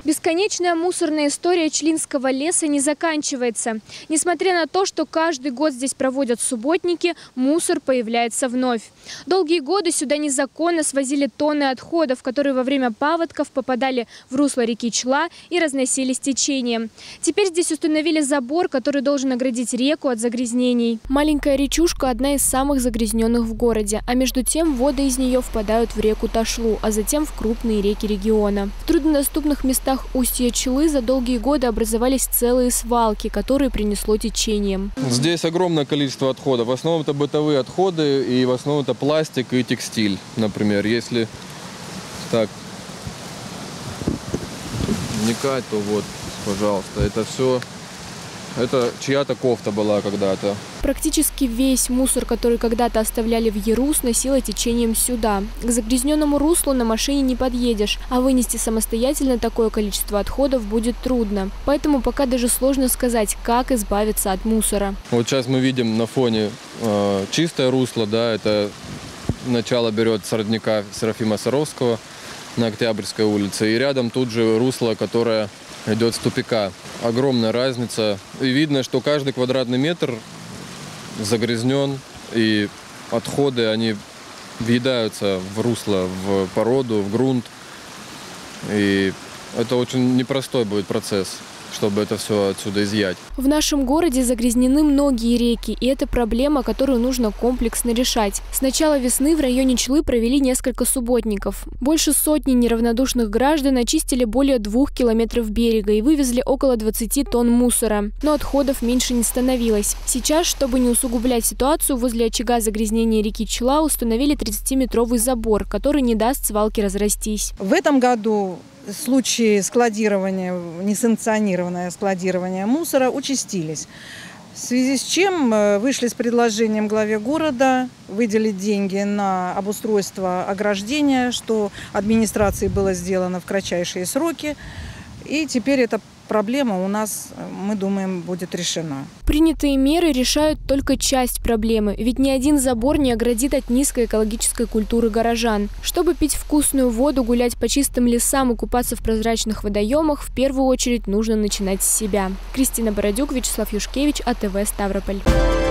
Бесконечная мусорная история Члинского леса не заканчивается. Несмотря на то, что каждый год здесь проводят субботники, мусор появляется вновь. Долгие годы сюда незаконно свозили тонны отходов, которые во время паводков попадали в русло реки Чла и разносились течением. Теперь здесь установили забор, который должен оградить реку от загрязнений. Маленькая речушка – одна из самых загрязненных в городе, а между тем воды из нее впадают в реку Ташлу, а затем в крупные реки региона. В труднодоступных местах устья Члы за долгие годы образовались целые свалки, которые принесло течением. Здесь огромное количество отходов. В основном это бытовые отходы, и в основном это пластик и текстиль, например. Если так вникать, то вот, пожалуйста, это все. Это чья-то кофта была когда-то. Практически весь мусор, который когда-то оставляли в Яру, сносило течением сюда. К загрязненному руслу на машине не подъедешь, а вынести самостоятельно такое количество отходов будет трудно. Поэтому пока даже сложно сказать, как избавиться от мусора. Вот сейчас мы видим на фоне чистое русло, да, это начало берет с родника Серафима Саровского на Октябрьской улице. И рядом тут же русло, которое идет с тупика. Огромная разница. И видно, что каждый квадратный метр загрязнен, и отходы, они въедаются в русло, в породу, в грунт. И это очень непростой будет процесс, чтобы это все отсюда изъять. В нашем городе загрязнены многие реки, и это проблема, которую нужно комплексно решать. С начала весны в районе Члы провели несколько субботников. Больше сотни неравнодушных граждан очистили более 2 километров берега и вывезли около 20 тонн мусора. Но отходов меньше не становилось. Сейчас, чтобы не усугублять ситуацию, возле очага загрязнения реки Чла установили 30-метровый забор, который не даст свалке разрастись. В этом году случаи складирования, несанкционированное складирование мусора участились. В связи с чем вышли с предложением главе города выделить деньги на обустройство ограждения, что администрации было сделано в кратчайшие сроки. И теперь эта проблема у нас, мы думаем, будет решена. Принятые меры решают только часть проблемы, ведь ни один забор не оградит от низкой экологической культуры горожан. Чтобы пить вкусную воду, гулять по чистым лесам и купаться в прозрачных водоемах, в первую очередь нужно начинать с себя. Кристина Бородюк, Вячеслав Юшкевич, АТВ Ставрополь.